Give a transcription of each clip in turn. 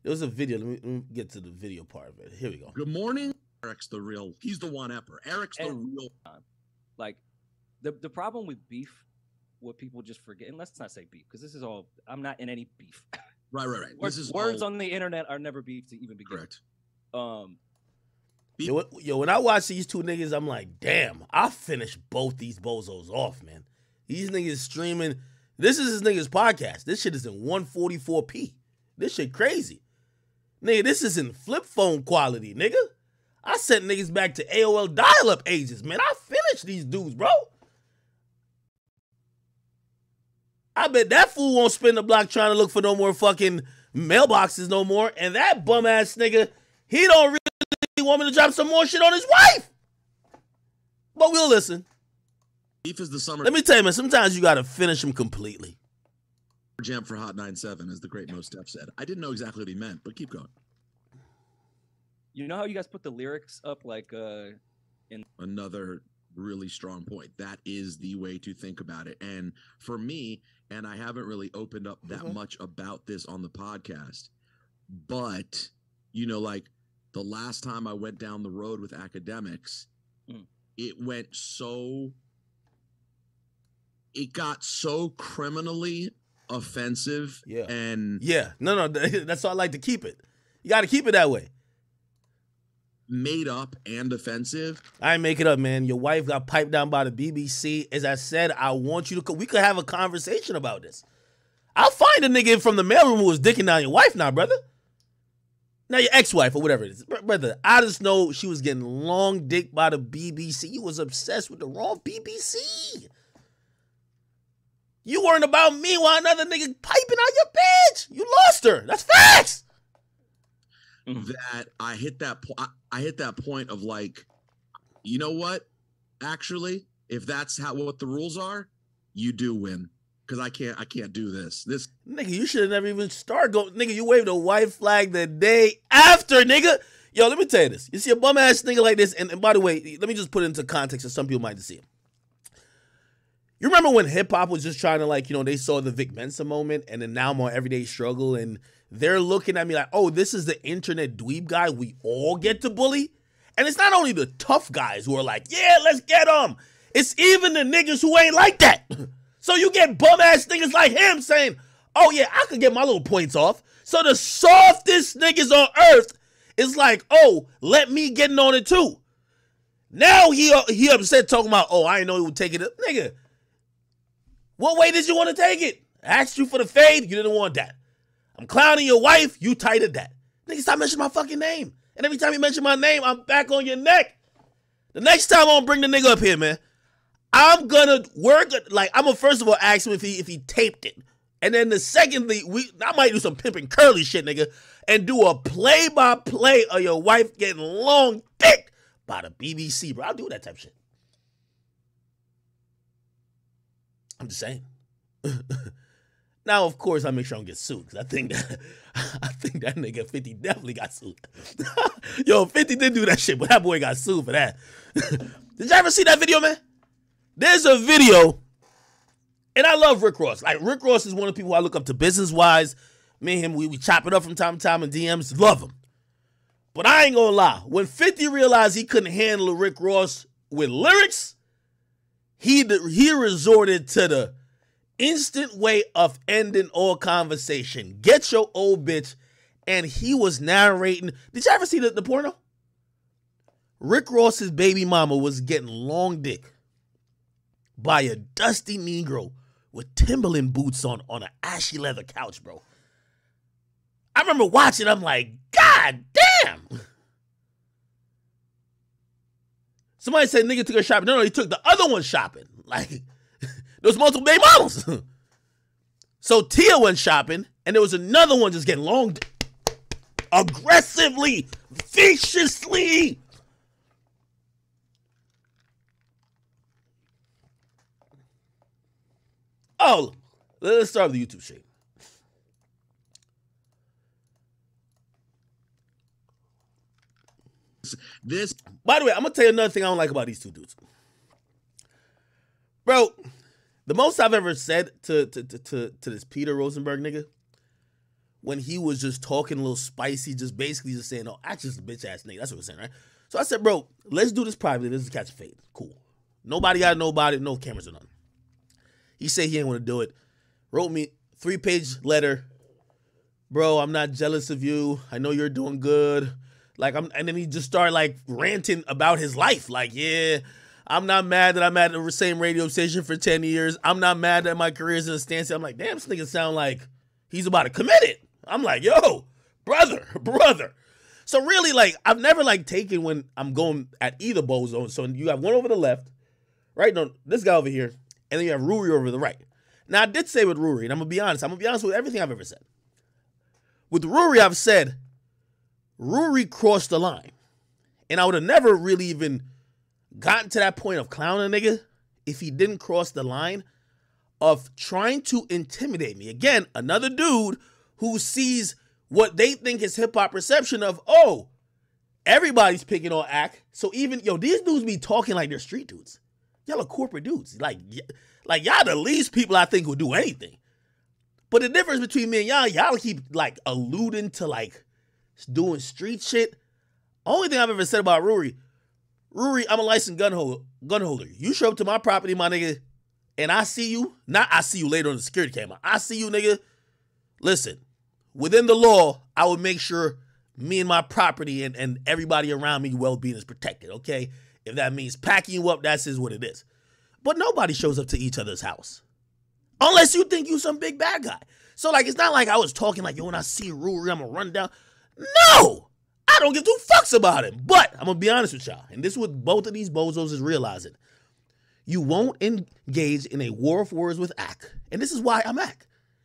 There was a video. Let me get to the video part of it. Here we go. Good morning. Eric's the real. He's the one-epper. Eric's the real. Like, the problem with beef, what people just forget, and let's not say beef, because this is all, I'm not in any beef. Right. Words on the internet are never beef to even begin. Correct. Yo, when I watch these two niggas, I'm like, damn, I finished both these bozos off, man. These niggas streaming. This is this nigga's podcast. This shit is in 144p. This shit crazy. Nigga, this is in flip phone quality, nigga. I sent niggas back to AOL dial-up ages, man. I finished these dudes, bro. I bet that fool won't spin the block trying to look for no more fucking mailboxes no more. And that bum-ass nigga, he don't really want me to drop some more shit on his wife. But we'll listen. Beef is the summer. Let me tell you, man, sometimes you got to finish them completely. Jam for Hot 97, as the great Mos Def said. I didn't know exactly what he meant, but keep going. You know how you guys put the lyrics up like in another really strong point. That is the way to think about it. And for me, and I haven't really opened up that much about this on the podcast, but you know, like the last time I went down the road with academics, it got so criminally offensive. Yeah. And no, that's why I like to keep it. You got to keep it that way. Made up and offensive. I ain't make it up, man. Your wife got piped down by the BBC. As I said, I want you to. We could have a conversation about this. I'll find a nigga from the mailroom who was dicking down your wife now, brother. Now your ex-wife or whatever it is. Brother, I just know she was getting long dick by the BBC. You was obsessed with the wrong BBC. You weren't about me while another nigga piping out your bitch. You lost her. That's facts. That I hit that point of like, you know what? Actually, if that's what the rules are, you do win. Because I can't do this. This nigga, you should have never even started going. Nigga, you waved a white flag the day after, nigga. Yo, let me tell you this. You see a bum ass nigga like this, and by the way, let me just put it into context so some people might see it. You remember when hip hop was just trying to, like, you know, they saw the Vic Mensa moment, and then now I'm on Everyday Struggle, and they're looking at me like, oh, this is the internet dweeb guy we all get to bully? And it's not only the tough guys who are like, yeah, let's get them. It's even the niggas who ain't like that. So you get bum-ass niggas like him saying, oh, yeah, I could get my little points off. So the softest niggas on earth is like, oh, let me get on it too. Now he upset talking about, oh, I didn't know he would take it. Nigga, what way did you want to take it? I asked you for the fade. You didn't want that. I'm clowning your wife. You tighted that. Nigga, stop mentioning my fucking name. And every time you mention my name, I'm back on your neck. The next time I'm going to bring the nigga up here, man, I'm going to work. Like, I'm going to first of all ask him if he taped it. And then the secondly, I might do some pimping curly shit, nigga, and do a play-by-play of your wife getting long dick by the BBC, bro. I'll do that type of shit. I'm just saying. Now, of course, I make sure I don't get sued, because I think that nigga 50 definitely got sued. Yo, 50 did do that shit, but that boy got sued for that. Did you ever see that video, man? There's a video, and I love Rick Ross. Like, Rick Ross is one of the people I look up to business-wise. Me and him, we chop it up from time to time in DMs. Love him. But I ain't gonna lie. When 50 realized he couldn't handle Rick Ross with lyrics, he resorted to the instant way of ending all conversation. Get your old bitch. And he was narrating. Did you ever see the porno? Rick Ross's baby mama was getting long dick by a dusty Negro with Timberland boots on an ashy leather couch, bro. I remember watching, I'm like, God damn. Somebody said nigga took her shopping. No, he took the other one shopping. Like, there was multiple baby mamas. So Tia went shopping, and there was another one just getting long aggressively, viciously. Oh, let's start with the YouTube shit. By the way, I'm gonna tell you another thing I don't like about these two dudes. Bro, the most I've ever said to this Peter Rosenberg nigga when he was just talking a little spicy, just basically just saying, "Oh, Ack's just a bitch ass nigga." That's what we're saying, right? So I said, "Bro, let's do this privately. Let's just catch a fade. Cool. Nobody got nobody, no cameras or nothing." He said he ain't want to do it. Wrote me 3-page letter. "Bro, I'm not jealous of you. I know you're doing good." And then he just started like ranting about his life. Like, yeah, I'm not mad that I'm at the same radio station for 10 years. I'm not mad that my career is in a standstill. I'm like, damn, this nigga sound like he's about to commit it. I'm like, yo, brother. So really, like, I've never like taken when I'm going at either bozo. So you have one over the left, right? No, this guy over here, and then you have Ruri over the right. Now I did say with Ruri, and I'm gonna be honest with everything I've ever said. With Ruri, I've said Ruri crossed the line. And I would have never really even gotten to that point of clowning a nigga if he didn't cross the line of trying to intimidate me. Again, another dude who sees what they think is hip-hop perception of, oh, everybody's picking on Ack. So even, these dudes be talking like they're street dudes. Y'all are corporate dudes. Like y'all the least people I think would do anything. But the difference between me and y'all keep like alluding to like doing street shit. Only thing I've ever said about Ruri, I'm a licensed gun holder. You show up to my property, my nigga, and I see you, not I see you later on the security camera. I see you, nigga. Listen, within the law, I would make sure me and my property and everybody around me well-being is protected, okay? If that means packing you up, that's what it is. But nobody shows up to each other's house. Unless you think you some big bad guy. So, like, it's not like I was talking like, yo, when I see Ruri, I'm going to run down. No! I don't give 2 fucks about him. But I'm going to be honest with y'all. And this is what both of these bozos is realizing. You won't engage in a war of words with Ack. And this is why I'm Ack.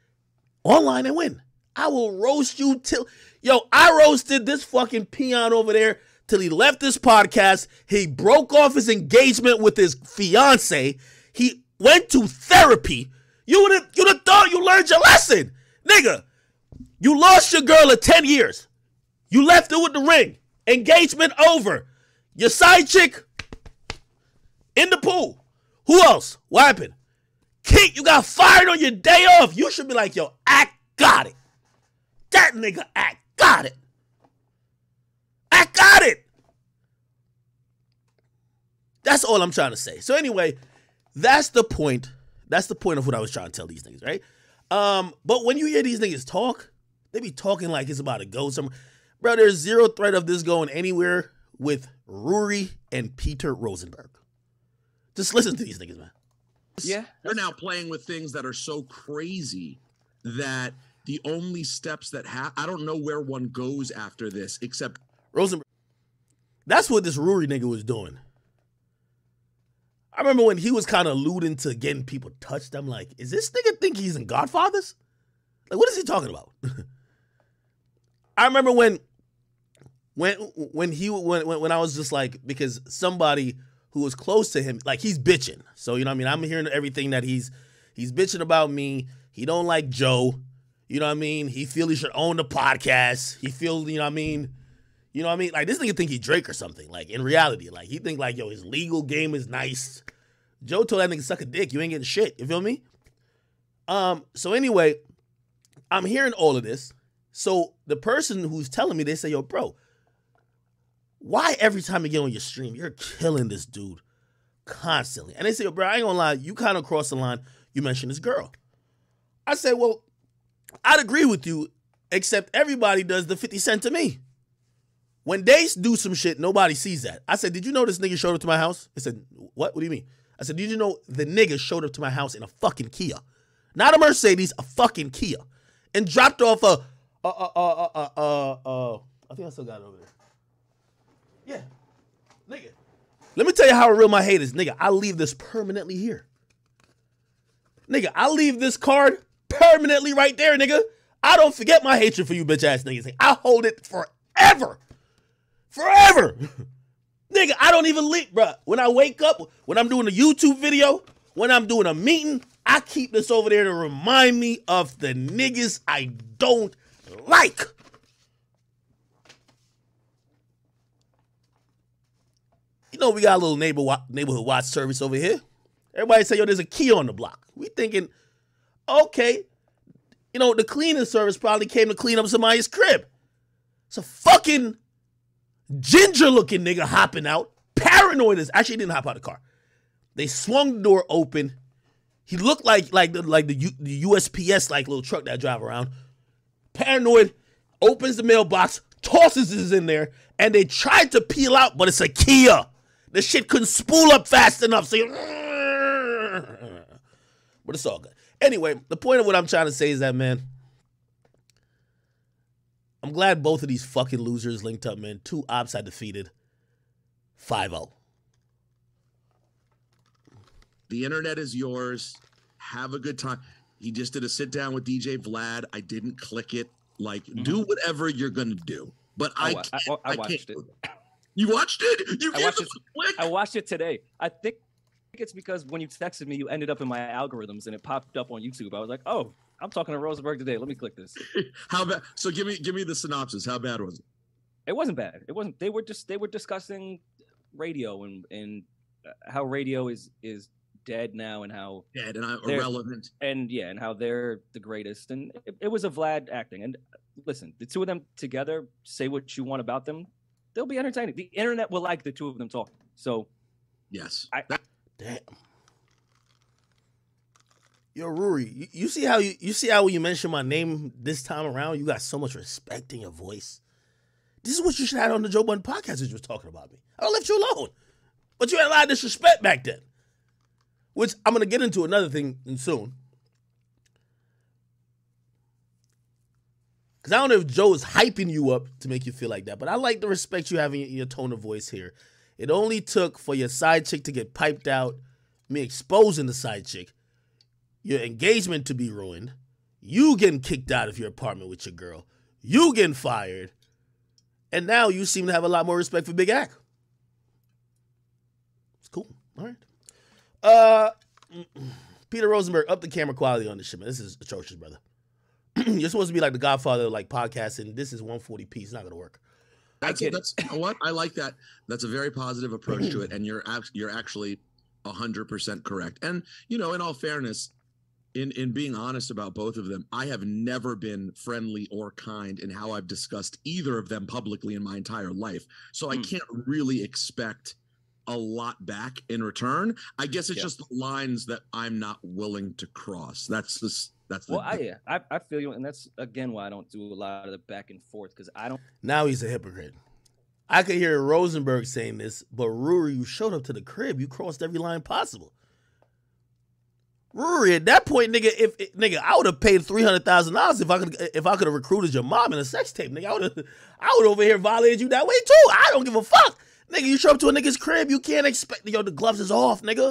Online and win. I will roast you till... Yo, I roasted this fucking peon over there till he left this podcast. He broke off his engagement with his fiance. He went to therapy. You would have thought you learned your lesson. Nigga, you lost your girl of 10 years. You left her with the ring. Engagement over. Your side chick in the pool. Who else? What happened? Kate, you got fired on your day off. You should be like, yo, Ack got it. That nigga Ack got it. Ack got it. That's all I'm trying to say. So anyway, that's the point. That's the point of what I was trying to tell these niggas, right? But when you hear these niggas talk, they be talking like it's about to go somewhere. Bro, there's zero threat of this going anywhere with Ruri and Peter Rosenberg. Just listen to these niggas, man. Yeah. They're now playing with things that are so crazy that the only steps that I don't know where one goes after this except Rosenberg. That's what this Ruri nigga was doing. I remember when he was kind of alluding to getting people touched. I'm like, is this nigga think he's in Godfathers? Like, what is he talking about? I remember when I was just like, because somebody who was close to him, like he's bitching. So, you know what I mean? I'm hearing everything that he's bitching about me. He don't like Joe. You know what I mean? He feel he should own the podcast. He feel, you know what I mean? You know what I mean? Like this nigga think he Drake or something. Like in reality, like he think like, yo, his legal game is nice. Joe told that nigga suck a dick. You ain't getting shit. You feel me? So anyway, I'm hearing all of this. So the person who's telling me, they say, yo, bro, why every time you get on your stream, you're killing this dude constantly? And they say, yo, bro, I ain't gonna lie, you kind of crossed the line. You mentioned this girl. I said, well, I'd agree with you, except everybody does the 50 Cent to me. When they do some shit, nobody sees that. I said, did you know this nigga showed up to my house? They said, what? What do you mean? I said, did you know the nigga showed up to my house in a fucking Kia? Not a Mercedes, a fucking Kia. And dropped off I think I still got it over there. Yeah. Nigga. Let me tell you how real my hate is. Nigga, I leave this permanently here. Nigga, I leave this card permanently right there, nigga. I don't forget my hatred for you bitch ass niggas. I hold it forever. Forever. Nigga, I don't even leave, bro. When I wake up, when I'm doing a YouTube video, when I'm doing a meeting, I keep this over there to remind me of the niggas I don't like. You know, we got a little neighborhood watch service over here. Everybody say, yo, there's a key on the block. We thinking, okay, You know, the cleaning service probably came to clean up somebody's crib. It's a fucking ginger-looking nigga hopping out. Paranoid as actually he didn't hop out of the car. They swung the door open. He looked like the USPS like little truck that I drive around. Paranoid, opens the mailbox, tosses this in there, and they tried to peel out, but it's a Kia. The shit couldn't spool up fast enough, so but it's all good. Anyway, the point of what I'm trying to say is that, man, I'm glad both of these fucking losers linked up, man. Two ops I defeated. 5-0. The internet is yours. Have a good time. He just did a sit down with DJ Vlad. I didn't click it. Like, do whatever you're gonna do. But I watched it. You watched it? You watched it. I watched it today. I think it's because when you texted me, you ended up in my algorithms and it popped up on YouTube. I was like, oh, I'm talking to Rosenberg today. Let me click this. How bad? So give me the synopsis. How bad was it? It wasn't bad. It wasn't. They were discussing radio and how radio is dead now and how dead and irrelevant and how they're the greatest. And it was a Vlad acting. And listen, the two of them together, say what you want about them, they'll be entertaining. The internet will like the two of them talking. So yes, damn. Yo, Rory, you see how when you mention my name this time around, you got so much respect in your voice. This is what you should have on the Joe Budden podcast as you were talking about me. I don't left you alone. But you had a lot of disrespect back then. Which I'm going to get into another thing soon. Because I don't know if Joe is hyping you up to make you feel like that. But I like the respect you have in your tone of voice here. It only took for your side chick to get piped out, me exposing the side chick, your engagement to be ruined, you getting kicked out of your apartment with your girl, you getting fired, and now you seem to have a lot more respect for Big Ack. It's cool. All right. Peter Rosenberg, up the camera quality on this shit, man. This is atrocious, brother. You're supposed to be like the Godfather of like podcasting. This is 140p. It's not gonna work. That's you know what? I like that. That's a very positive approach to it, and you're actually 100% correct. And you know, in all fairness, in being honest about both of them, I have never been friendly or kind in how I've discussed either of them publicly in my entire life. So I can't really expect a lot back in return. I guess it's just the lines that I'm not willing to cross. That's I feel you, and that's again why I don't do a lot of the back and forth, because I don't. Now he's a hypocrite. I could hear Rosenberg saying this, but Rory, you showed up to the crib. You crossed every line possible. Rory, at that point, nigga, I would have paid $300,000 if I could have recruited your mom in a sex tape, nigga. I would over here violated you that way too. I don't give a fuck. Nigga, you show up to a nigga's crib, you can't expect, the gloves is off, nigga.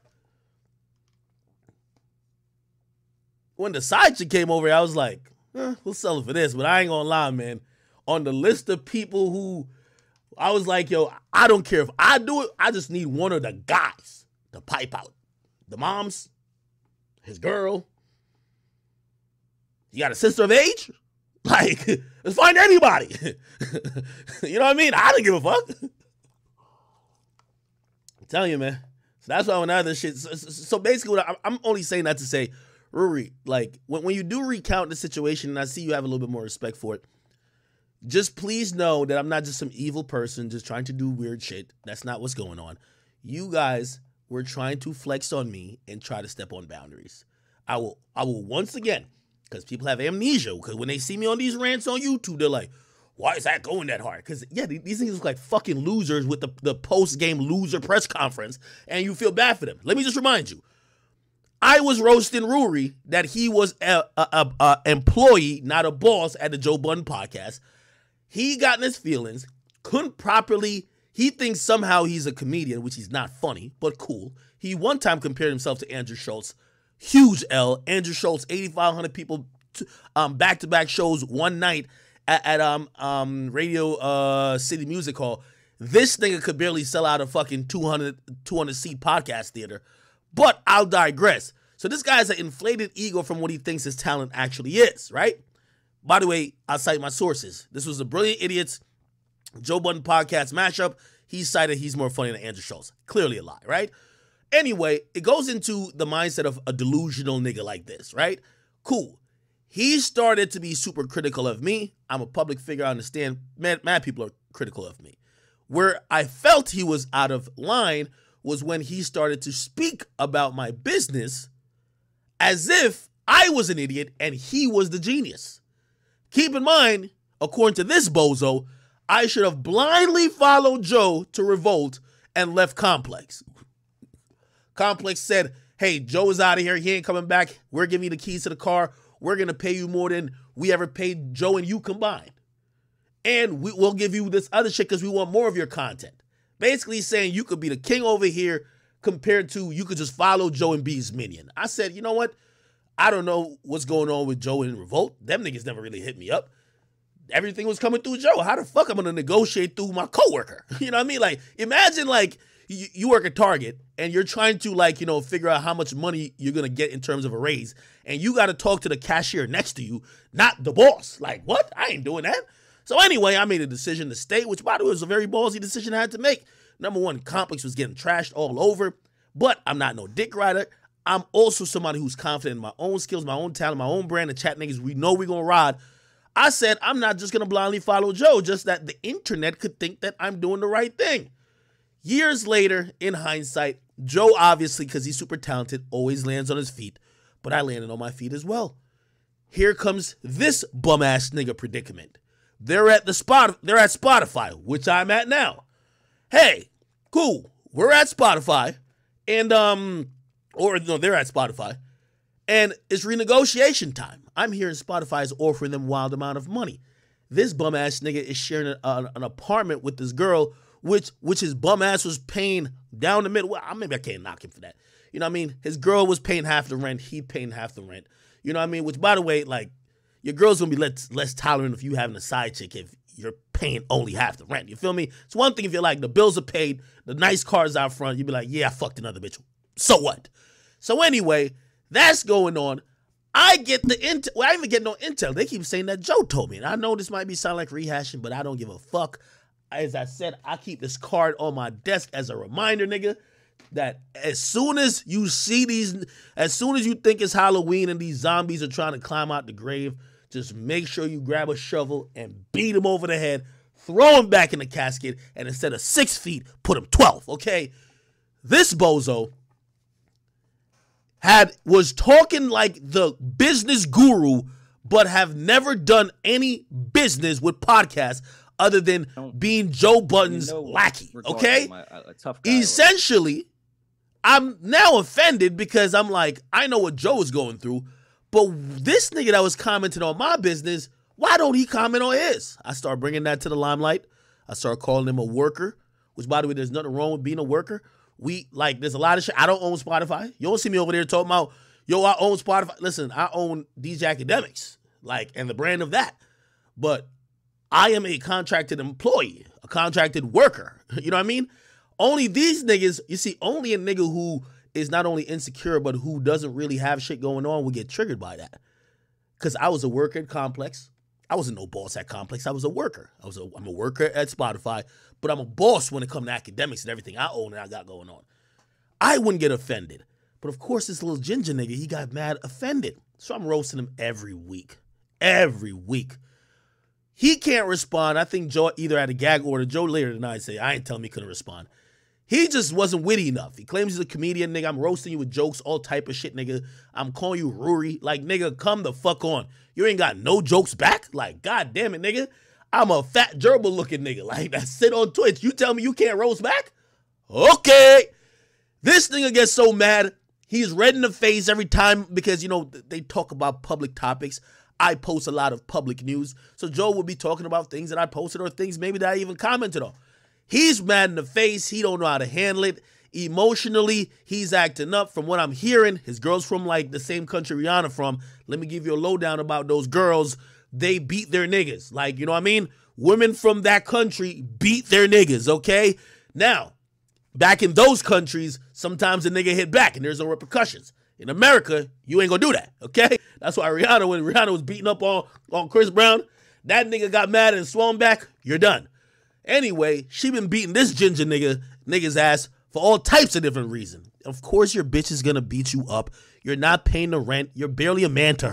When the side chick came over, I was like, we'll sell it for this, but I ain't gonna lie, man. On the list of people who, I was like, yo, I don't care if I do it, I just need one of the guys to pipe out. The moms, his girl. You got a sister of age? Like, let's find anybody. You know what I mean? I didn't give a fuck. I'm telling you, man. So that's why when other shit. So basically, I'm only saying that to say, Rory, like when you do recount the situation, and I see you have a little bit more respect for it, just please know that I'm not just some evil person just trying to do weird shit. That's not what's going on. You guys were trying to flex on me and try to step on boundaries. I will once again, because people have amnesia, because when they see me on these rants on YouTube, they're like, why is that going that hard? Because, these things look like fucking losers with the post-game loser press conference, and you feel bad for them. Let me just remind you. I was roasting Rory that he was a employee, not a boss, at the Joe Budden podcast. He got in his feelings, couldn't properly, he thinks somehow he's a comedian, which he's not funny, but cool. He one time compared himself to Andrew Schultz. Huge L. Andrew Schultz, 8,500 people, back-to-back shows one night at Radio City Music Hall. This nigga could barely sell out a fucking 200 seat podcast theater. But I'll digress. So this guy has an inflated ego from what he thinks his talent actually is, right? By the way, I'll cite my sources. This was the Brilliant Idiots Joe Budden podcast mashup. He cited he's more funny than Andrew Schultz. Clearly a lie, right? Anyway, it goes into the mindset of a delusional nigga like this, right? Cool. he started to be super critical of me. I'm a public figure. I understand mad people are critical of me. Where I felt he was out of line was when he started to speak about my business as if I was an idiot and he was the genius. Keep in mind, according to this bozo, I should have blindly followed Joe to Revolt and left Complex. Complex said, hey, Joe is out of here. He ain't coming back. We're giving you the keys to the car. We're going to pay you more than we ever paid Joe and you combined. And we'll give you this other shit because we want more of your content. Basically saying you could be the king over here compared to you could just follow Joe and be his minion. I said, you know what? I don't know what's going on with Joe and Revolt. Them niggas never really hit me up. Everything was coming through Joe. How the fuck I'm going to negotiate through my coworker? You know what I mean? Like, imagine like you work at Target and you're trying to like, you know, figure out how much money you're going to get in terms of a raise. And you got to talk to the cashier next to you, not the boss. Like, what? I ain't doing that. So anyway, I made a decision to stay, which by the way was a very ballsy decision I had to make. Number one, Complex was getting trashed all over, but I'm not no dick rider. I'm also somebody who's confident in my own skills, my own talent, my own brand, and chat niggas, we know we're going to ride. I said, I'm not just going to blindly follow Joe, just that the internet could think that I'm doing the right thing. Years later, in hindsight, Joe obviously, because he's super talented, always lands on his feet, but I landed on my feet as well. Here comes this bum-ass nigga predicament. They're at Spotify, which I'm at now. Hey, cool. We're at Spotify, and they're at Spotify, and it's renegotiation time. I'm hearing Spotify is offering them wild amount of money. This bum ass nigga is sharing an apartment with this girl, which his bum ass was paying down the middle. Well, maybe I can't knock him for that. You know what I mean? His girl was paying half the rent. He paying half the rent. You know what I mean? Which, by the way, like, your girl's gonna be less tolerant if you having a side chick if you're paying only half the rent. You feel me? It's one thing if you're like, the bills are paid, the nice car's out front, you'd be like, yeah, I fucked another bitch. So what? So anyway, that's going on. I get the intel. Well, I didn't even get no intel. They keep saying that Joe told me. And I know this might be like rehashing, but I don't give a fuck. As I said, I keep this card on my desk as a reminder, nigga, that as soon as you see as soon as you think it's Halloween and these zombies are trying to climb out the grave, just make sure you grab a shovel and beat him over the head, throw him back in the casket, and instead of 6 feet, put him 12, okay? This bozo was talking like the business guru, but have never done any business with podcasts other than being Joe Budden's lackey, okay? Tough guy, essentially, I'm now offended because I'm like, I know what Joe is going through, but this nigga that was commenting on my business, why don't he comment on his? I start bringing that to the limelight. I start calling him a worker, which, by the way, there's nothing wrong with being a worker. There's a lot of shit. I don't own Spotify. You don't see me over there talking about, yo, I own Spotify. Listen, I own DJ Academics, and the brand of that. But I am a contracted employee, a contracted worker. You know what I mean? Only these niggas, you see, only a nigga who is not only insecure, but who doesn't really have shit going on will get triggered by that. Because I was a worker at Complex. I wasn't no boss at Complex. I was a worker. I'm a worker at Spotify, but I'm a boss when it comes to academics and everything I own and I got going on. I wouldn't get offended. But of course, this little ginger nigga, he got mad offended. So I'm roasting him every week. Every week. He can't respond. I think Joe either had a gag order. Joe later tonight say, I ain't telling me he couldn't respond. He just wasn't witty enough. He claims he's a comedian, nigga. I'm roasting you with jokes, all type of shit, nigga. I'm calling you Rory. Like, nigga, come the fuck on. You ain't got no jokes back? Like, god damn it, nigga. I'm a fat gerbil looking nigga. Like, that sit on Twitch. You tell me you can't roast back? Okay. This nigga gets so mad. He's red in the face every time because, you know, they talk about public topics. I post a lot of public news. So Joe will be talking about things that I posted or things maybe that I even commented on. He's mad in the face. He don't know how to handle it. Emotionally, he's acting up. From what I'm hearing, his girl's from like the same country Rihanna from. Let me give you a lowdown about those girls. They beat their niggas. Like, you know what I mean? Women from that country beat their niggas, okay? Now, back in those countries, sometimes a nigga hit back and there's no repercussions. In America, you ain't gonna do that, okay? That's why when Rihanna was beating up on Chris Brown, that nigga got mad and swung back, you're done. Anyway, she been beating this ginger nigga's ass for all types of different reasons. Of course your bitch is gonna beat you up. You're not paying the rent. You're barely a man to her,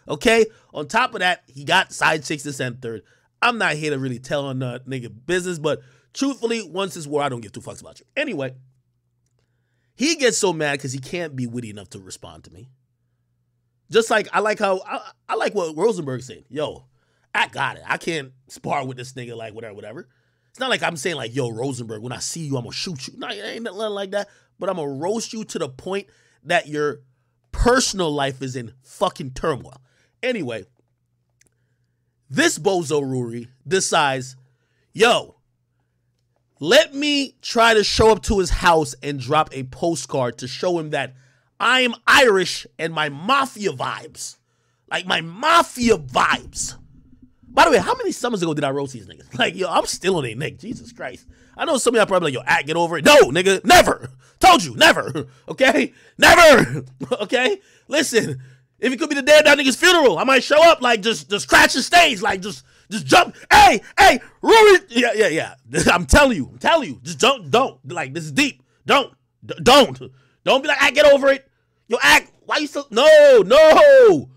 Okay? On top of that, he got side chicks this and third. I'm not here to really tell on nigga business, but truthfully, once it's war, I don't give two fucks about you. Anyway, he gets so mad because he can't be witty enough to respond to me. Just like I like what Rosenberg said. Yo, I got it. I can't spar with this nigga like whatever. It's not like I'm saying like, yo, Rosenberg, when I see you, I'm gonna shoot you. No, it ain't nothing like that. But I'm gonna roast you to the point that your personal life is in fucking turmoil. Anyway, this bozo Ruri decides, yo, let me try to show up to his house and drop a postcard to show him that I'm Irish and my mafia vibes. Like my mafia vibes. By the way, how many summers ago did I roast these niggas? Like, yo, I'm still on a nigga. Jesus Christ. I know some of y'all probably like, yo, get over it. No, nigga, never. Told you, never. Okay? Never. Okay? Listen, if it could be the day of that nigga's funeral, I might show up, like, just scratch the stage, like, just jump. Hey, Rory. Yeah. I'm telling you. Just don't. Like, this is deep. Don't be like, get over it. Yo, why you still, no.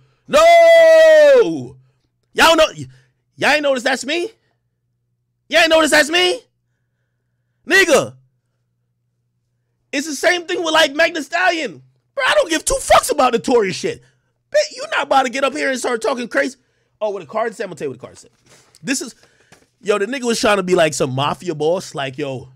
Y'all know, y'all ain't notice that's me? Y'all ain't notice that's me? Nigga. It's the same thing with, like, Meg Thee Stallion. Bro, I don't give two fucks about notorious shit. Bet you not about to get up here and start talking crazy. Oh, what a card said? I'm gonna tell you what the card said. This is, the nigga was trying to be like some mafia boss. Like, yo.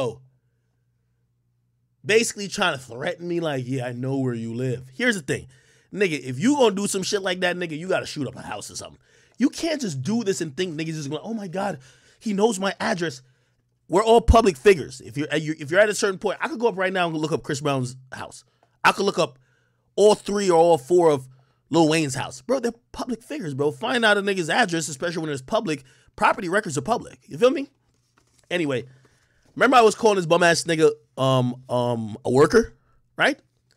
Basically trying to threaten me like, yeah, I know where you live. Here's the thing. Nigga, if you gonna do some shit like that, nigga, you gotta shoot up a house or something. You can't just do this and think niggas just going, oh my God, he knows my address. We're all public figures. If you're at a certain point, I could go up right now and look up Chris Brown's house. I could look up all 3 or all 4 of Lil Wayne's house. Bro, they're public figures, bro. Find out a nigga's address, especially when it's public. Property records are public. You feel me? Anyway, remember I was calling this bum ass nigga a worker, right?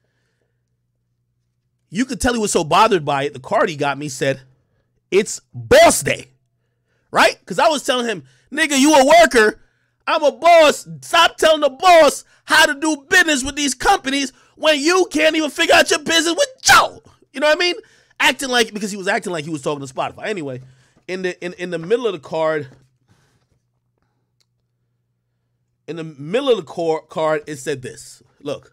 You could tell he was so bothered by it. The card he got me said, it's boss day, right? Because I was telling him, nigga, you a worker. I'm a boss. Stop telling the boss how to do business with these companies when you can't even figure out your business with Joe. You know what I mean? Because he was acting like he was talking to Spotify. Anyway, in the middle of the card, it said this. Look.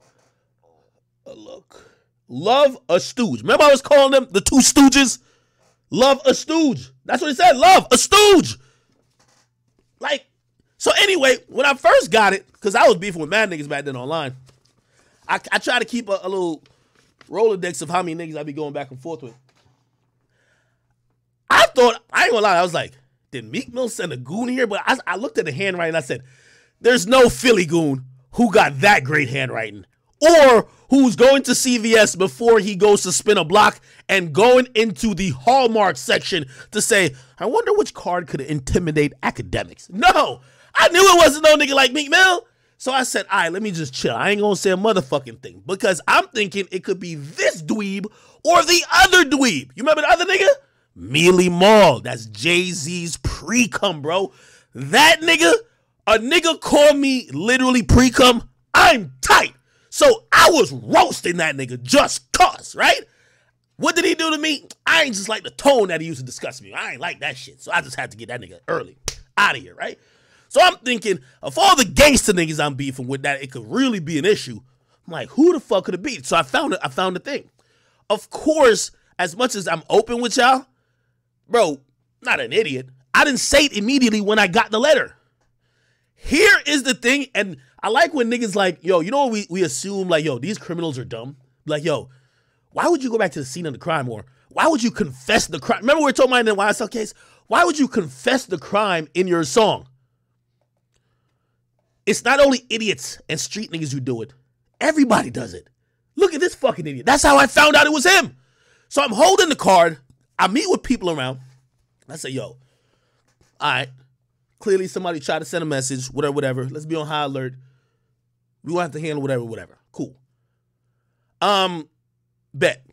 Love a stooge. Remember I was calling them the 2 stooges? Love a stooge. That's what it said. Love a stooge. Like, so anyway, when I first got it, because I was beefing with mad niggas back then online, I try to keep a little Rolodex of how many niggas I be going back and forth with. I ain't gonna lie, I was like, did Meek Mill send a goon here? But I looked at the handwriting and I said, there's no Philly goon who got that great handwriting. Or who's going to CVS before he goes to spin a block and going into the Hallmark section to say, I wonder which card could intimidate academics. No, I knew it wasn't no nigga like Meek Mill. So I said, all right, let me just chill. I ain't gonna say a motherfucking thing because I'm thinking it could be this dweeb or the other dweeb. You remember the other nigga? Mealy Mall. That's Jay-Z's pre-cum, bro. That nigga, a nigga called me literally pre-cum. I'm tight. So I was roasting that nigga just cause, right? What did he do to me? I ain't just like the tone that he used to discuss me. I ain't like that shit. So I just had to get that nigga early out of here, right? So I'm thinking, of all the gangster niggas I'm beefing with that it could really be an issue, I'm like, who the fuck could it be? So I found the thing. Of course, as much as I'm open with y'all, bro, not an idiot. I didn't say it immediately when I got the letter. Here is the thing, and I like when niggas like, yo, you know what we assume, like, yo, these criminals are dumb. Like, yo, why would you go back to the scene of the crime? Or why would you confess the crime? Remember we were talking about in the YSL case? Why would you confess the crime in your song? It's not only idiots and street niggas who do it. Everybody does it. Look at this fucking idiot. That's how I found out it was him. So I'm holding the card. I meet with people around. I say, yo, all right. Clearly somebody tried to send a message, whatever. Let's be on high alert. We won't have to handle whatever. Cool. Bet.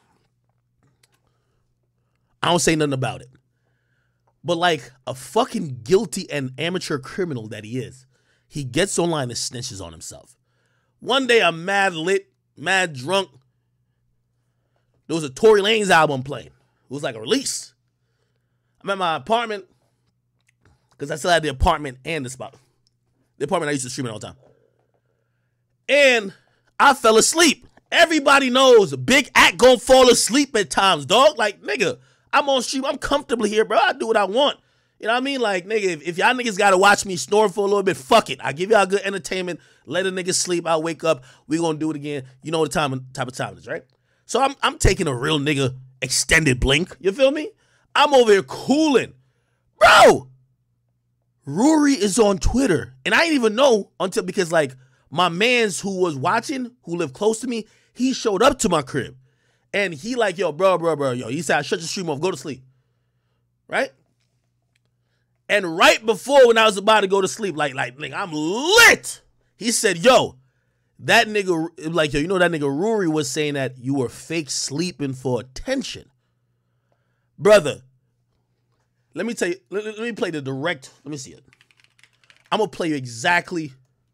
I don't say nothing about it. But like a fucking guilty and amateur criminal that he is, he gets online and snitches on himself. One day I'm mad lit, mad drunk. There was a Tory Lanez album playing. It was like a release. I'm at my apartment because I still had the apartment and the spot. The apartment I used to stream it all the time. And I fell asleep. Everybody knows Big Act gonna fall asleep at times, dog. Like, nigga, I'm on stream. I'm comfortably here, bro. I do what I want. You know what I mean? Like, nigga, if y'all niggas gotta watch me snore for a little bit, fuck it. I give y'all good entertainment. Let a nigga sleep. I'll wake up. We gonna do it again. You know the type of time it is, right? So I'm taking a real nigga extended blink. You feel me? I'm over here cooling. Bro! Rory is on Twitter. And I didn't even know until, because like my mans who was watching, who lived close to me, he showed up to my crib. And he like, yo, bro. Yo, he said, shut your stream off. Go to sleep. Right? And right before when I was about to go to sleep, like nigga, I'm lit. He said, yo, that nigga, like, yo, you know that nigga Rory was saying that you were fake sleeping for attention. Brother, let me tell you, let me play the direct, let me see it. I'm going to play you exactly.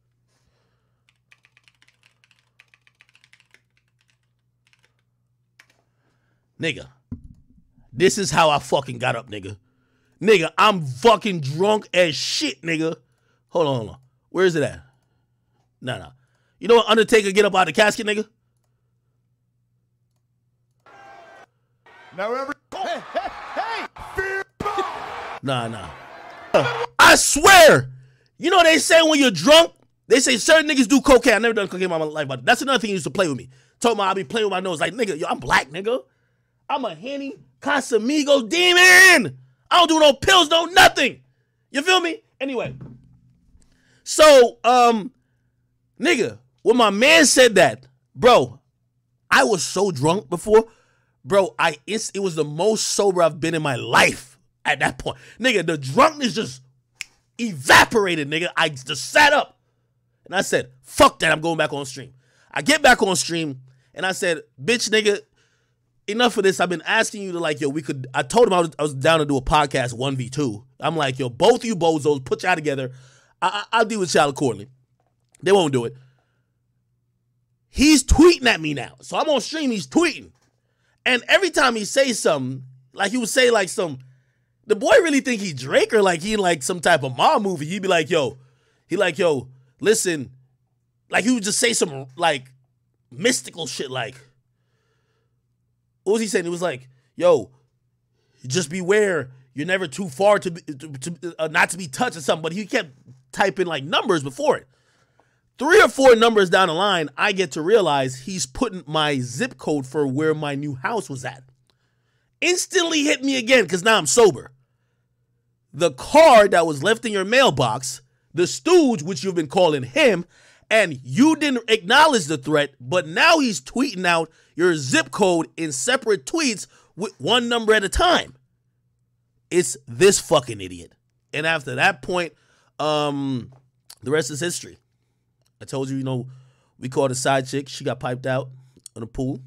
Nigga, this is how I fucking got up, nigga. Nigga, I'm fucking drunk as shit, nigga. Hold on. Where is it at? No. You know what, Undertaker get up out of the casket, nigga? Now hey, fear. Nah. I swear. You know what they say when you're drunk? They say certain niggas do cocaine. I never done cocaine in my life, but that's another thing he used to play with me. Told me I be playing with my nose. Like, nigga, yo, I'm black, nigga. I'm a Henny Casamigos demon. I don't do no pills, no nothing. You feel me? Anyway. So, nigga, when my man said that, bro, I was so drunk before. Bro, it was the most sober I've been in my life at that point. Nigga, the drunkenness just evaporated, nigga. I just sat up. And I said, fuck that, I'm going back on stream. I get back on stream, and I said, bitch, nigga, enough of this. I've been asking you to, like, yo, I told him I was down to do a podcast 1v2. I'm like, yo, both of you bozos, put y'all together. I'll deal with y'all accordingly. They won't do it. He's tweeting at me now. So I'm on stream, he's tweeting. And every time he says something, like he would say like the boy really think he Drake or like he in like some type of mob movie. He'd be like, yo, listen, like he would just say some like mystical shit like, what was he saying? It was like, yo, just beware. You're never too far to not to be touched or something. But he kept typing like numbers before it. 3 or 4 numbers down the line, I get to realize he's putting my zip code for where my new house was at. Instantly hit me again because now I'm sober. The card that was left in your mailbox, the stooge, which you've been calling him, and you didn't acknowledge the threat, but now he's tweeting out your zip code in separate tweets with one number at a time. It's this fucking idiot. And after that point, the rest is history. I told you, we called a side chick. She got piped out in a pool.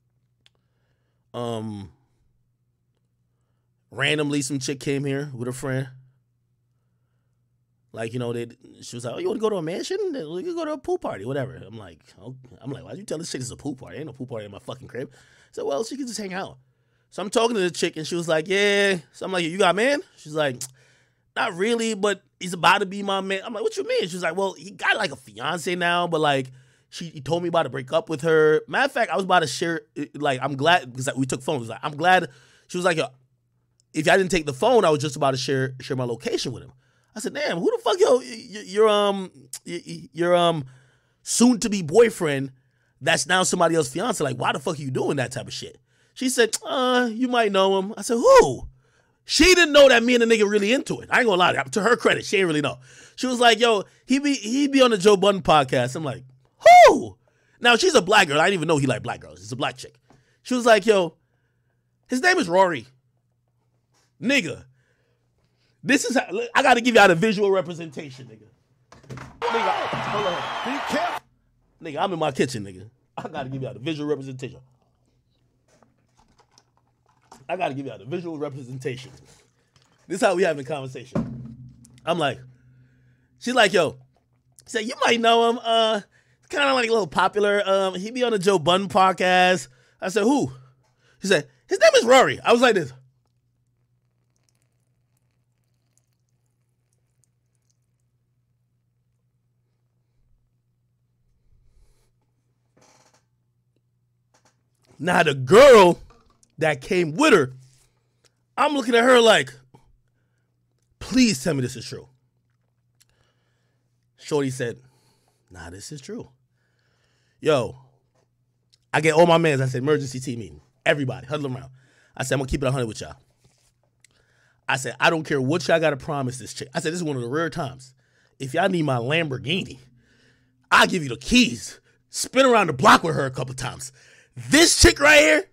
Randomly, some chick came here with a friend. Like, she was like, oh, you want to go to a mansion? We can go to a pool party, whatever. I'm like, why'd you tell this chick it's a pool party? Ain't no pool party in my fucking crib. So, well, she can just hang out. So I'm talking to the chick, and she was like, yeah. So I'm like, you got a man? She's like, not really, but he's about to be my man. I'm like, what you mean? She's like, well, he got like a fiance now, but like, he told me about to break up with her. Matter of fact, I was about to share, like, I'm glad, because we took phones. Like, I'm glad. She was like, yo, if I didn't take the phone, I was just about to share my location with him. I said, damn, who the fuck, your soon to be boyfriend that's now somebody else's fiance? Like, why the fuck are you doing that type of shit? She said, you might know him. I said, who? She didn't know that me and the nigga really into it. I ain't gonna lie. To her credit, she ain't really know. She was like, yo, he be on the Joe Budden podcast. I'm like, who? Now, she's a black girl. I didn't even know he liked black girls. It's a black chick. She was like, yo, his name is Rory. Nigga, this is how, I got to give y'all the visual representation, nigga. Nigga, hold on. Be careful. Nigga, I'm in my kitchen, nigga. I got to give y'all the visual representation. This is how we having conversation. I'm like, she's like, yo, say you might know him. Kind of like a little popular. He be on the Joe Budden podcast. I said, who? He said, his name is Rory. I was like this. Now the girl that came with her, I'm looking at her like, please tell me this is true. Shorty said, nah, this is true. Yo, I get all my mans. I said, emergency team meeting. Everybody, huddle around. I said, I'm going to keep it 100 with y'all. I said, I don't care what y'all got to promise this chick. I said, this is one of the rare times. If y'all need my Lamborghini, I'll give you the keys. Spin around the block with her a couple times. This chick right here,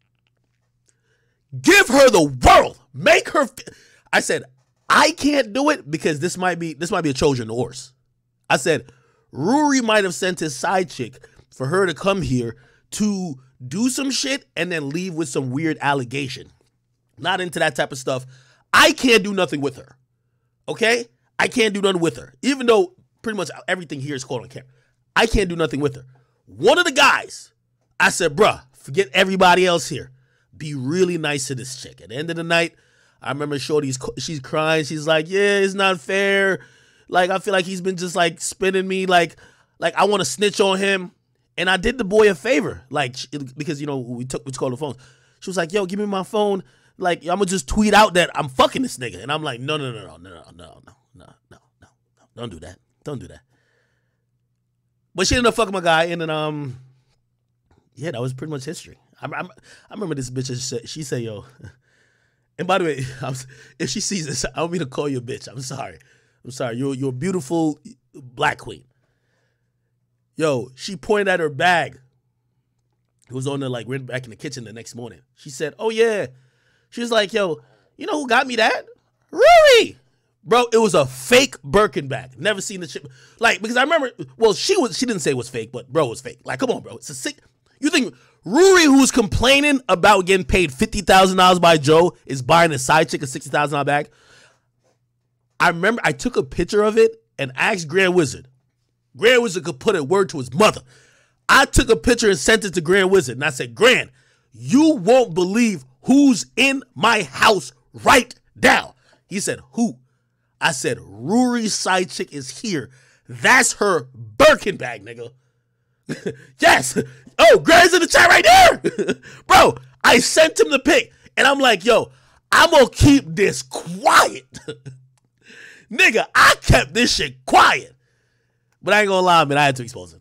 give her the world. Make her. I said, I can't do it because this might be a Trojan horse. I said, Rory might have sent his side chick for her to come here to do some shit and then leave with some weird allegation. Not into that type of stuff. I can't do nothing with her. Okay? I can't do nothing with her. Even though pretty much everything here is caught on camera. I can't do nothing with her. One of the guys, I said, bruh, forget everybody else here. Be really nice to this chick. At the end of the night, I remember Shorty's, she's crying. She's like, yeah, it's not fair. Like, I feel like he's been just like spinning me. Like I want to snitch on him. And I did the boy a favor. Like, because, you know, we called the phones. She was like, yo, give me my phone. Like, I'm going to just tweet out that I'm fucking this nigga. And I'm like, no. Don't do that. Don't do that. But she ended up fucking my guy. And then, yeah, that was pretty much history. I remember this bitch, she said, yo, and by the way, if she sees this, I don't mean to call you a bitch. I'm sorry. You're a beautiful black queen. Yo, she pointed at her bag. It was on there, like, we're back in the kitchen the next morning. She said, oh, yeah. She was like, yo, you know who got me that? Rory. Bro, it was a fake Birkin bag. Never seen the shit. Like, because I remember, well, she didn't say it was fake, but bro, it was fake. Like, come on, bro. It's a sick. You think Rory, who's complaining about getting paid $50,000 by Joe, is buying a side chick a $60,000 bag? I remember I took a picture of it and asked Grand Wizard. Grand Wizard could put a word to his mother. I took a picture and sent it to Grand Wizard. And I said, Grand, you won't believe who's in my house right now. He said, who? I said, Rory's side chick is here. That's her Birkin bag, nigga. Yes. Oh, Grand's in the chat right there. Bro, I sent him the pic. And I'm like, yo, I'm going to keep this quiet. Nigga, I kept this shit quiet. But I ain't gonna lie, man, I had to expose him.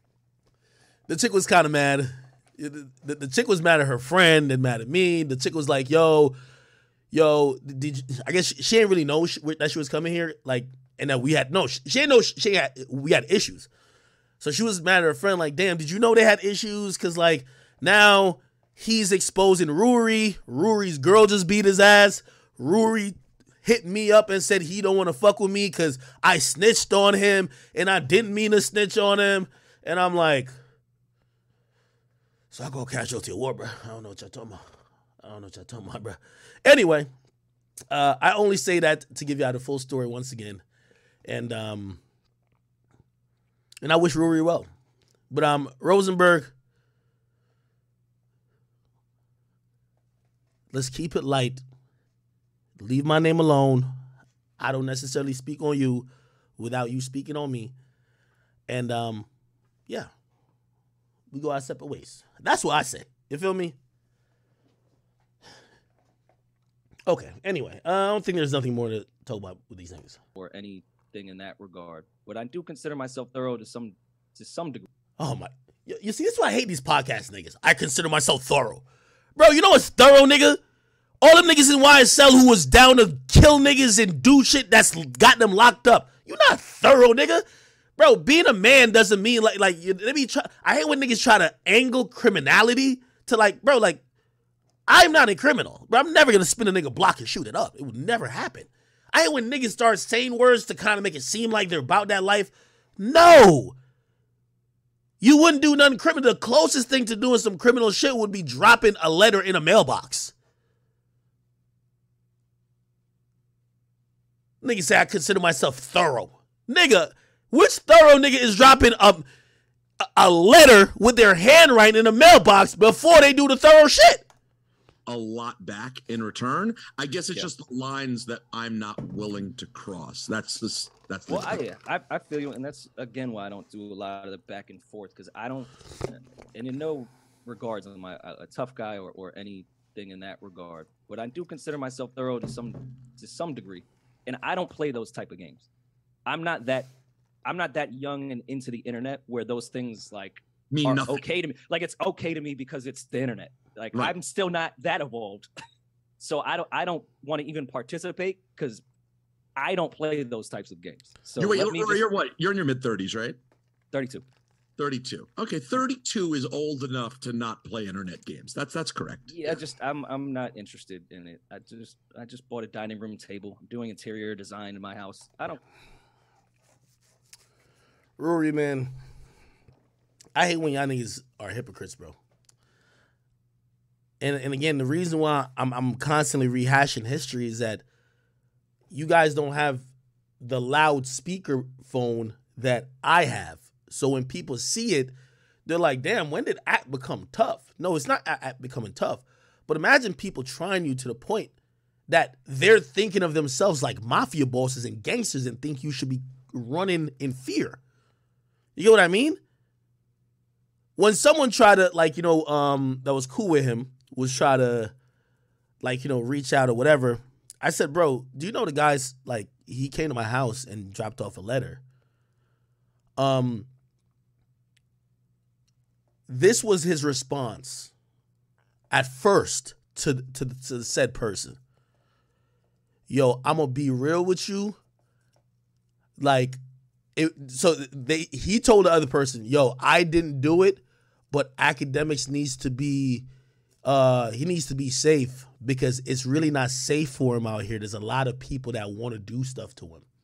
The chick was kind of mad. The chick was mad at her friend and mad at me. The chick was like, yo, did you, I guess she didn't really know that she was coming here. Like, and that we had, no, she didn't know we had issues. So she was mad at her friend, like, damn, did you know they had issues? Because, like, now he's exposing Rory. Rory's girl just beat his ass. Rory hit me up and said he don't want to fuck with me because I snitched on him and I didn't mean to snitch on him. And I'm like, so I go casualty of war, bro. I don't know what y'all talking about. Bro. Anyway, I only say that to give y'all the full story once again. And I wish Rory well. But Rosenberg, let's keep it light. Leave my name alone. I don't necessarily speak on you without you speaking on me. And, yeah. We go our separate ways. That's what I say. You feel me? Okay. Anyway, I don't think there's nothing more to talk about with these things. Or anything in that regard. But I do consider myself thorough to some degree. Oh, my. You see, this is why I hate these podcast niggas. I consider myself thorough. Bro, you know what's thorough, nigga? All them niggas in YSL who was down to kill niggas and do shit that's got them locked up. You not thorough, nigga. Bro, being a man doesn't mean like let me try. I hate when niggas try to angle criminality to like, bro, like, I'm not a criminal. Bro, I'm never gonna spin a nigga block and shoot it up. It would never happen. I hate when niggas start saying words to kind of make it seem like they're about that life. No. You wouldn't do nothing criminal. The closest thing to doing some criminal shit would be dropping a letter in a mailbox. Nigga say I consider myself thorough. Nigga, which thorough nigga is dropping a letter with their handwriting in a mailbox before they do the thorough shit? a lot back in return. I guess it's Yeah. just the lines that I'm not willing to cross. That's the Well, I feel you, and that's again why I don't do a lot of the back and forth, because I don't, and in no regards am I a tough guy or anything in that regard, but I do consider myself thorough to some degree, and I don't play those type of games. I'm not that young and into the internet where those things like mean are nothing. okay to me. Like it's okay to me because it's the internet. Like Right. I'm still not that evolved, so I don't want to even participate because I don't play those types of games. So You're let me You're in your mid-30s, right? 32. 32. Okay, 32 is old enough to not play internet games. That's correct. Yeah, I'm not interested in it. I just bought a dining room table. I'm doing interior design in my house. Rory, man, I hate when y'all niggas are hypocrites, bro. And again, the reason why I'm constantly rehashing history is that you guys don't have the loud speaker phone that I have. So when people see it, they're like, damn, when did act become tough? No, it's not act becoming tough. But imagine people trying you to the point that they're thinking of themselves like mafia bosses and gangsters and think you should be running in fear. You get what I mean? When someone tried to, like, you know, that was cool with him, was try to, like, you know, reach out or whatever, I said, bro, do you know the guy's, like, he came to my house and dropped off a letter. This was his response at first to the said person. Yo, I'm gonna be real with you. Like, he told the other person, yo, I didn't do it, but academics needs to be, he needs to be safe because it's really not safe for him out here. There's a lot of people that want to do stuff to him.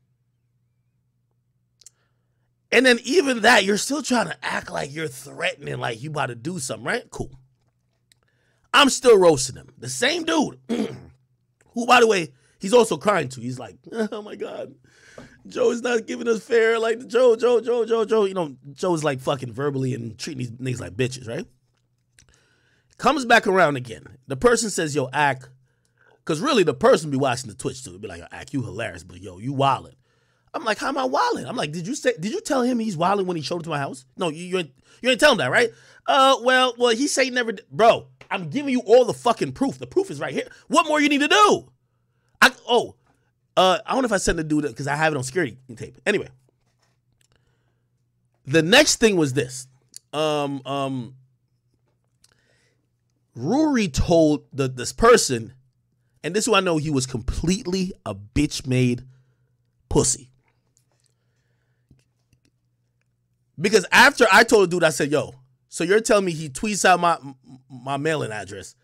And then even that, you're still trying to act like you're threatening, like you about to do something, right? Cool. I'm still roasting him. The same dude, who, by the way, he's also crying too. He's like, oh my God, Joe's not giving us fair. Like, Joe. You know, Joe's like fucking verbally and treating these niggas like bitches, right? Comes back around again. The person says, yo, Ack, because really the person be watching the Twitch too. Be like, yo, Ack, you hilarious, but yo, you wildin'. I'm like, how am I wildin'? I'm like, did you tell him he's wildin' when he showed up to my house? No, you ain't tell him that, right? Well, he say he never did. Bro, I'm giving you all the fucking proof. The proof is right here. What more you need to do? I don't know if I sent the dude because I have it on security tape. Anyway, the next thing was this. Rory told this person, and this is who I know he was completely a bitch-made pussy. Because after I told the dude, I said, yo, so you're telling me he tweets out my mailing address.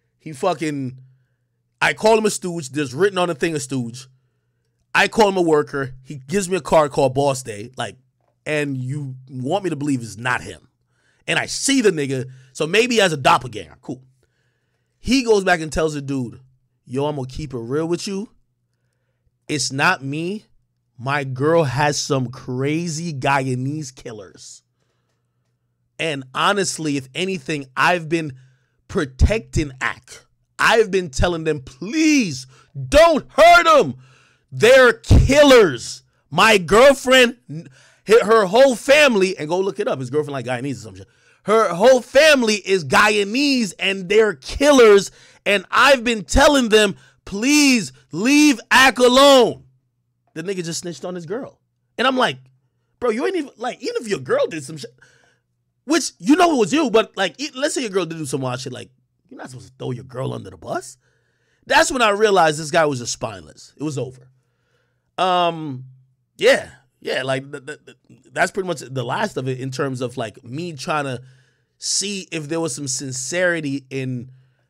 I call him a stooge. There's written on the thing a stooge. I call him a worker. He gives me a card called Boss Day. Like, and you want me to believe it's not him. And I see the nigga, so maybe he has a doppelganger. Cool. He goes back and tells the dude, yo, I'm going to keep it real with you. It's not me. My girl has some crazy Guyanese killers. And honestly, if anything, I've been protecting Ack. I've been telling them, please don't hurt them. They're killers. My girlfriend, her whole family, and go look it up. His girlfriend like Guyanese or some shit. Her whole family is Guyanese and they're killers. And I've been telling them, please leave Ack alone. The nigga just snitched on his girl. And I'm like, bro, you ain't even, like, even if your girl did some shit, which you know it was you, but like, let's say your girl did do some wild shit, like, you're not supposed to throw your girl under the bus. That's when I realized this guy was just spineless. It was over. Yeah, like that's pretty much the last of it in terms of like me trying to see if there was some sincerity in.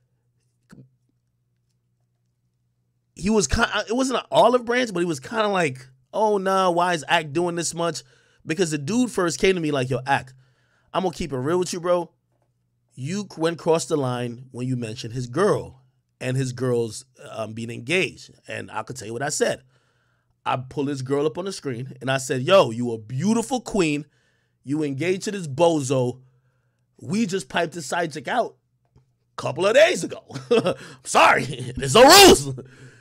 He was it wasn't an olive branch, but he was kind of like, oh no, why is Ack doing this much? Because the dude first came to me like, yo, Ack, I'm gonna keep it real with you, bro. You went across the line when you mentioned his girl and his girl's being engaged. And I could tell you what I said. I pulled his girl up on the screen and I said, yo, you a beautiful queen. You engaged to this bozo. We just piped this side chick out. couple of days ago. Sorry, there's no rules.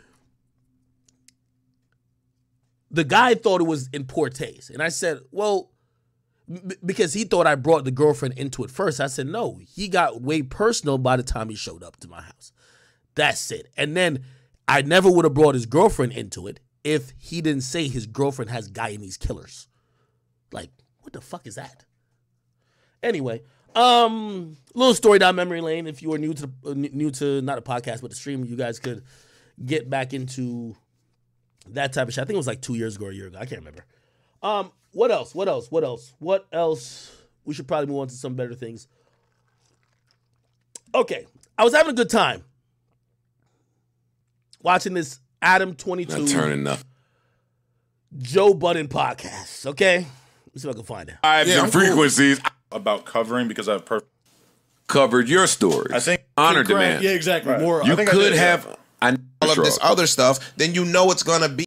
The guy thought it was in poor taste. And I said, well, because he thought I brought the girlfriend into it first. I said, no, he got way personal by the time he showed up to my house. That's it. And then I never would have brought his girlfriend into it if he didn't say his girlfriend has Guyanese killers. Like, what the fuck is that? Anyway, little story down memory lane. If you are new to not a podcast but the stream, you guys could get back into that type of shit. I think it was like 2 years ago or a year ago. I can't remember. What else? We should probably move on to some better things. Okay, I was having a good time watching this Adam 22 Not turning up. Joe Budden podcast. Okay, let's see if I can find it. I have some frequencies. About covering because I've Covered your stories. I think honor demand. Yeah, exactly. Right. More. You I think could I did, have all of this other stuff. Then you know it's gonna be